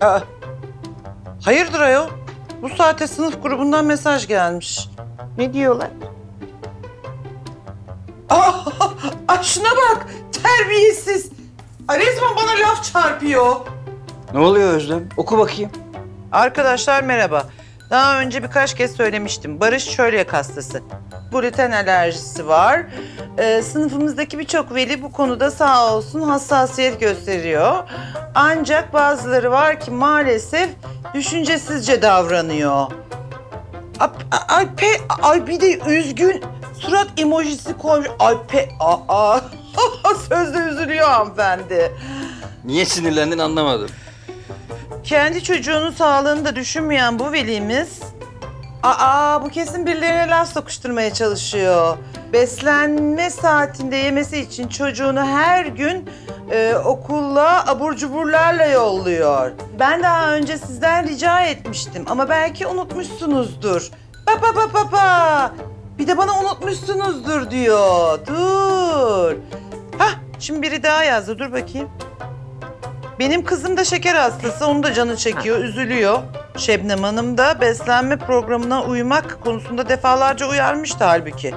Aa, hayırdır ayol? Bu saate sınıf grubundan mesaj gelmiş. Ne diyorlar? Ay şuna bak, terbiyesiz. Ay resmen bana laf çarpıyor. Ne oluyor Özlem? Oku bakayım. Arkadaşlar merhaba. Daha önce birkaç kez söylemiştim. Barış çölyak hastası. Gluten alerjisi var. Sınıfımızdaki birçok veli bu konuda sağ olsun hassasiyet gösteriyor. Ancak bazıları var ki maalesef düşüncesizce davranıyor. Ay bir de üzgün surat emojisi koymuş. Sözde üzülüyor hanımefendi. Niye sinirlendin anlamadım. Kendi çocuğunun sağlığını da düşünmeyen bu velimiz... bu kesin birilerine laf sokuşturmaya çalışıyor. Beslenme saatinde yemesi için çocuğunu her gün okulla abur cuburlarla yolluyor. Ben daha önce sizden rica etmiştim ama belki unutmuşsunuzdur. Bir de bana unutmuşsunuzdur diyor. Dur. Şimdi biri daha yazdı. Dur bakayım. Benim kızım da şeker hastası, onu da canı çekiyor, üzülüyor. Şebnem Hanım da beslenme programına uymak konusunda defalarca uyarmıştı halbuki.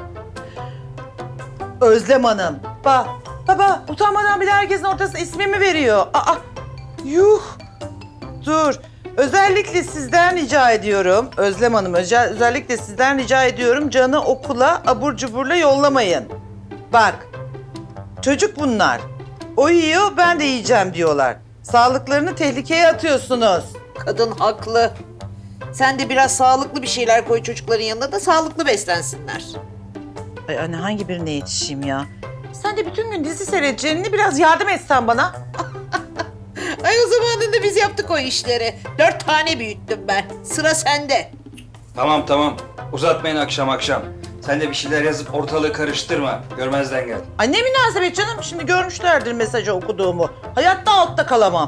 Özlem Hanım, baba utanmadan bile herkesin ortasına ismimi veriyor. Yuh! Dur, özellikle sizden rica ediyorum, Özlem Hanım, özellikle sizden rica ediyorum Can'ı okula abur cuburla yollamayın. Bak, çocuk bunlar. O yiyor, ben de yiyeceğim diyorlar. Sağlıklarını tehlikeye atıyorsunuz. Kadın haklı. Sen de biraz sağlıklı bir şeyler koy çocukların yanına da sağlıklı beslensinler. Ay anne hangi birine yetişeyim ya? Sen de bütün gün dizi seyredeceğini biraz yardım etsen bana. Ay o zamanında biz yaptık o işleri. 4 tane büyüttüm ben. Sıra sende. Tamam. Uzatmayın akşam. Sen de bir şeyler yazıp ortalığı karıştırma. Görmezden gel. Ay ne münasebet canım. Şimdi görmüşlerdir mesajı okuduğumu. Hayatta altta kalamam.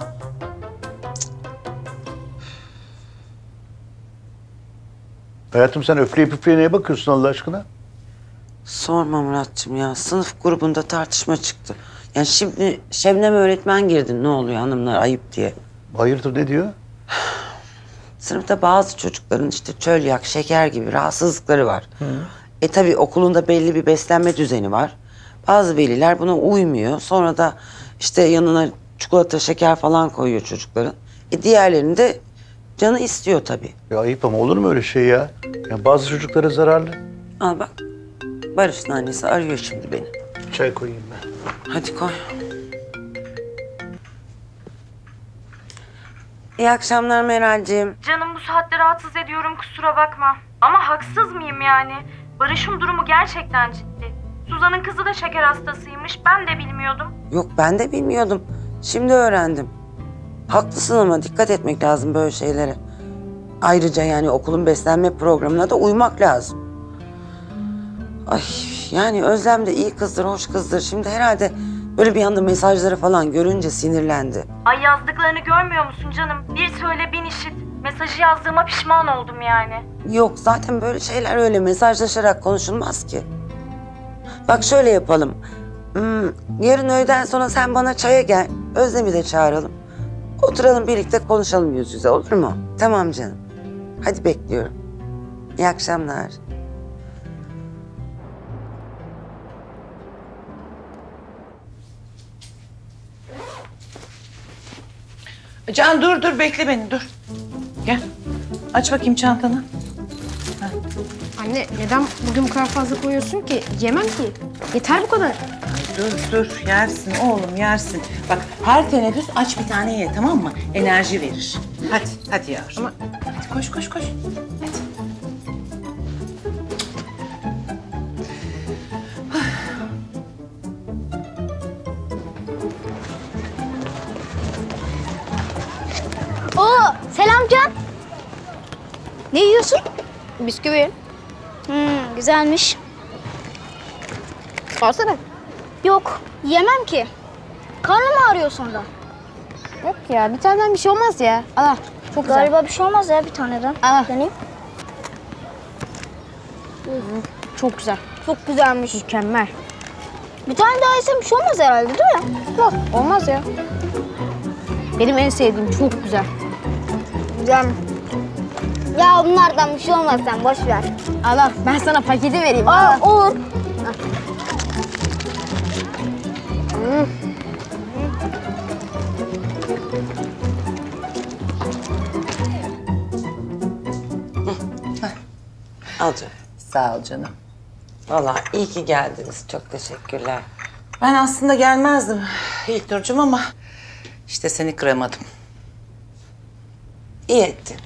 Hayatım sen öfleyip üfleye neye bakıyorsun Allah aşkına? Sorma Muratcığım ya. Sınıf grubunda tartışma çıktı. Yani şimdi Şebnem öğretmen girdi. Ne oluyor hanımlar ayıp diye. Hayırdır ne diyor? Sınıfta bazı çocukların işte çölyak, şeker gibi rahatsızlıkları var. Tabii okulunda belli bir beslenme düzeni var. Bazı veliler buna uymuyor. Sonra da işte yanına çikolata, şeker falan koyuyor çocukların. Diğerlerinin de canı istiyor tabii. Ya ayıp ama olur mu öyle şey ya? Ya bazı çocuklara zararlı. Al bak. Barış'ın annesi arıyor şimdi beni. Çay koyayım ben. Hadi koy. İyi akşamlar Meral'ciğim. Canım bu saatte rahatsız ediyorum kusura bakma. Ama haksız mıyım yani? Barış'ın durumu gerçekten ciddi. Suzan'ın kızı da şeker hastasıymış. Ben de bilmiyordum. Yok ben de bilmiyordum. Şimdi öğrendim. Haklısın ama dikkat etmek lazım böyle şeylere. Ayrıca yani okulun beslenme programına da uymak lazım. Ay yani Özlem de iyi kızdır, hoş kızdır. Şimdi herhalde böyle bir anda mesajları falan görünce sinirlendi. Ay yazdıklarını görmüyor musun canım? Bir söyle bin işit. Mesajı yazdığıma pişman oldum yani. Yok zaten böyle şeyler öyle mesajlaşarak konuşulmaz ki. Bak şöyle yapalım. Yarın öğleden sonra sen bana çaya gel. Özlem'i de çağıralım. Oturalım birlikte konuşalım yüz yüze olur mu? Tamam canım. Hadi bekliyorum. İyi akşamlar. Can dur bekle beni dur. Gel. Aç bakayım çantanı. Anne neden bugün bu kadar fazla koyuyorsun ki? Yemem ki. Yeter bu kadar. Dur yersin oğlum yersin. Bak her teneffüs aç bir tane ye tamam mı? Enerji verir. Hadi yavrum. Ama... Hadi koş. Hadi. Oo, selam Can. Ne yiyorsun? Bisküvi. Güzelmiş. Alsana. Yok, yemem ki. Karnım ağrıyor sonra. Yok ya, bir taneden bir şey olmaz ya. Al, çok güzel. Galiba bir şey olmaz ya bir taneden. Al. Deneyim. Çok güzel. Çok güzelmiş. Mükemmel. Bir tane daha yesem bir şey olmaz herhalde değil mi? Yok, olmaz ya. Benim en sevdiğim çok güzel. Yiyeceğim. Ya bunlardan bir şey olmaz, sen boş ver. Al ben sana paketi vereyim. Aa, olur. Al canım. Sağ ol canım. Vallahi iyi ki geldiniz. Çok teşekkürler. Ben aslında gelmezdim İlknur'cum ama işte seni kıramadım. İyi ettin.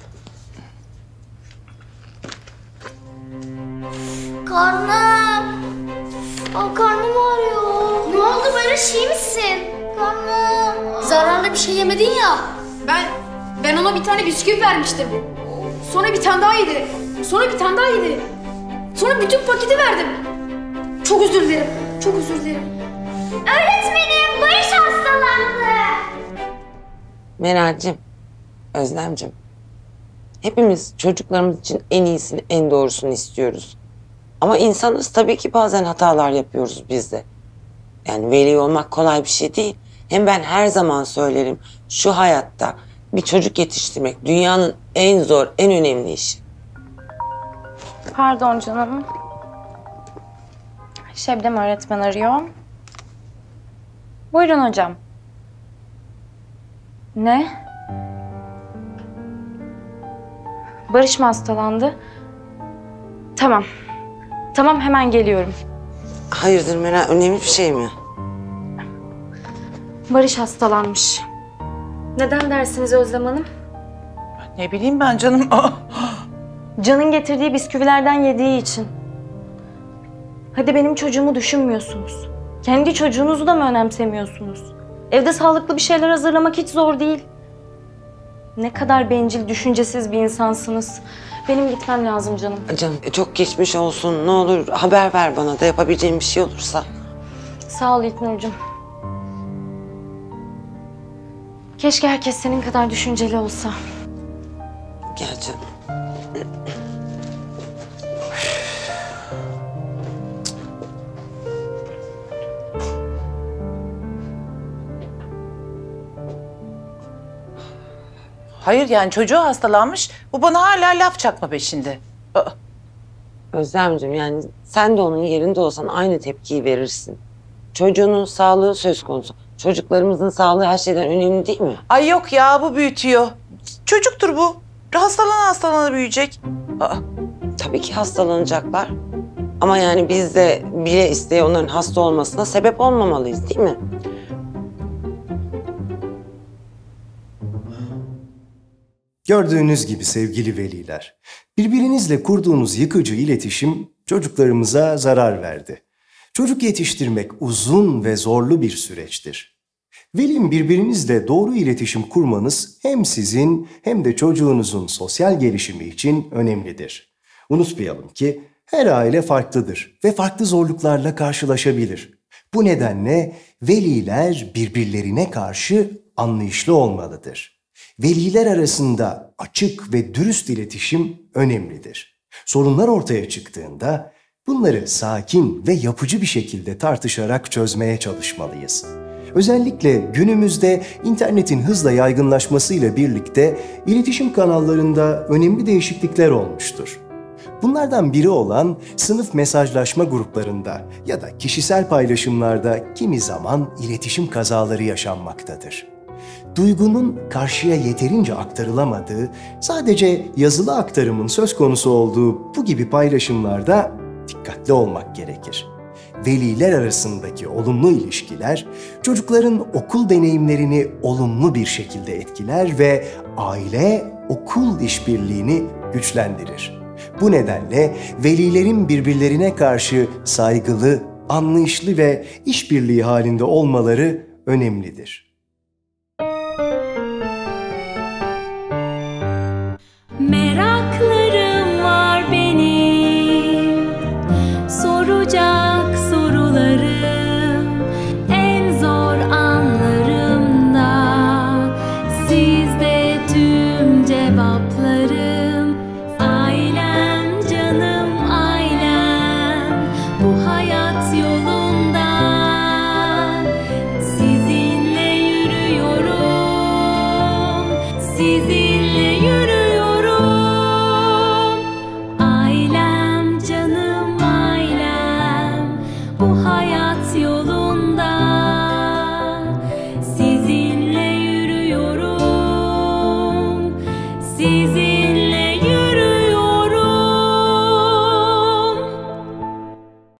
Karnım. Karnım ağrıyor. Ne oldu Barış, iyi misin? Karnım. Zararlı bir şey yemedin ya. Ben ona bir tane bisküvi vermiştim. Sonra bir tane daha yedi. Sonra bir tane daha yedi. Sonra bütün paketi verdim. Çok özür dilerim. Çok özür dilerim. Öğretmenim, Barış hastalandı. Meral'cim, Özlem'cim. Hepimiz çocuklarımız için en iyisini, en doğrusunu istiyoruz. Ama insanız, tabii ki bazen hatalar yapıyoruz biz de. Yani veli olmak kolay bir şey değil. Hem ben her zaman söylerim, şu hayatta bir çocuk yetiştirmek dünyanın en zor, en önemli işi. Pardon canım. Şebnem öğretmen arıyor. Buyurun hocam. Ne? Barış mı hastalandı? Tamam. Tamam, hemen geliyorum. Hayırdır Meral, önemli bir şey mi? Barış hastalanmış. Neden dersiniz Özlem Hanım? Ne bileyim ben canım. Can'ın getirdiği bisküvilerden yediği için. Hadi benim çocuğumu düşünmüyorsunuz. Kendi çocuğunuzu da mı önemsemiyorsunuz? Evde sağlıklı bir şeyler hazırlamak hiç zor değil. Ne kadar bencil, düşüncesiz bir insansınız. Benim gitmem lazım canım. Canım çok geçmiş olsun, ne olur haber ver bana da yapabileceğim bir şey olursa. Sağ ol İlknur'cum. Keşke herkes senin kadar düşünceli olsa. Gel canım. Hayır yani çocuğu hastalanmış. Bu bana hala laf çakma peşinde. Özlemciğim, yani sen de onun yerinde olsan aynı tepkiyi verirsin. Çocuğunun sağlığı söz konusu. Çocuklarımızın sağlığı her şeyden önemli değil mi? Ay yok ya, bu büyütüyor. Çocuktur bu. Hastalana büyüyecek. Tabii ki hastalanacaklar. Ama yani biz de bile isteye onların hasta olmasına sebep olmamalıyız değil mi? Gördüğünüz gibi sevgili veliler, birbirinizle kurduğunuz yıkıcı iletişim çocuklarımıza zarar verdi. Çocuk yetiştirmek uzun ve zorlu bir süreçtir. Velim, birbirinizle doğru iletişim kurmanız hem sizin hem de çocuğunuzun sosyal gelişimi için önemlidir. Unutmayalım ki her aile farklıdır ve farklı zorluklarla karşılaşabilir. Bu nedenle veliler birbirlerine karşı anlayışlı olmalıdır. Veliler arasında açık ve dürüst iletişim önemlidir. Sorunlar ortaya çıktığında bunları sakin ve yapıcı bir şekilde tartışarak çözmeye çalışmalıyız. Özellikle günümüzde internetin hızla yaygınlaşmasıyla birlikte iletişim kanallarında önemli değişiklikler olmuştur. Bunlardan biri olan sınıf mesajlaşma gruplarında ya da kişisel paylaşımlarda kimi zaman iletişim kazaları yaşanmaktadır. Duygunun karşıya yeterince aktarılamadığı, sadece yazılı aktarımın söz konusu olduğu bu gibi paylaşımlarda dikkatli olmak gerekir. Veliler arasındaki olumlu ilişkiler, çocukların okul deneyimlerini olumlu bir şekilde etkiler ve aile-okul işbirliğini güçlendirir. Bu nedenle velilerin birbirlerine karşı saygılı, anlayışlı ve işbirliği halinde olmaları önemlidir. Meraklarım var benim, soracak sorularım, en zor anlarımda sizde tüm cevaplarım. Ailem, canım ailem, bu hayat yolunda sizinle hayat yolunda